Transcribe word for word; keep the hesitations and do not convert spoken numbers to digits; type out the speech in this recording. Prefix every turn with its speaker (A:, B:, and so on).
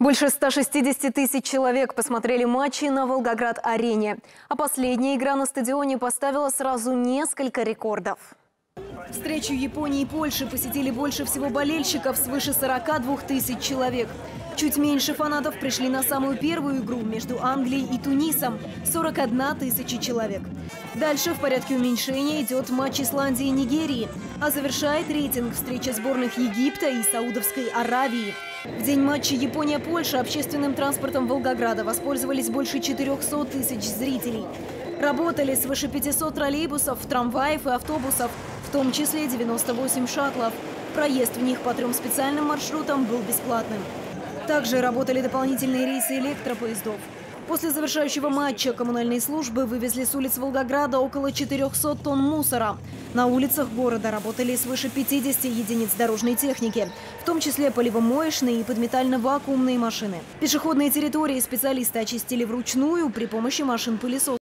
A: Больше ста шестидесяти тысяч человек посмотрели матчи на Волгоград-арене. А последняя игра на стадионе поставила сразу несколько рекордов. Встречу Японии и Польши посетили больше всего болельщиков, свыше сорока двух тысяч человек. Чуть меньше фанатов пришли на самую первую игру между Англией и Тунисом – сорок одна тысяча человек. Дальше в порядке уменьшения идет матч Исландии и Нигерии, а завершает рейтинг встреча сборных Египта и Саудовской Аравии. В день матча Япония-Польша общественным транспортом Волгограда воспользовались больше четырёхсот тысяч зрителей. Работали свыше пятисот троллейбусов, трамваев и автобусов, в том числе девяносто восемь шаттлов. Проезд в них по трем специальным маршрутам был бесплатным. Также работали дополнительные рейсы электропоездов. После завершающего матча коммунальные службы вывезли с улиц Волгограда около четырёхсот тонн мусора. На улицах города работали свыше пятидесяти единиц дорожной техники, в том числе поливомоечные и подметально-вакуумные машины. Пешеходные территории специалисты очистили вручную при помощи машин-пылесосов.